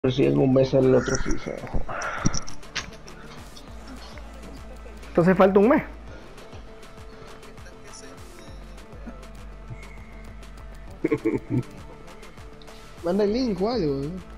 Pero si en un mes el otro FIFA. Entonces falta un mes. Manda el link o algo.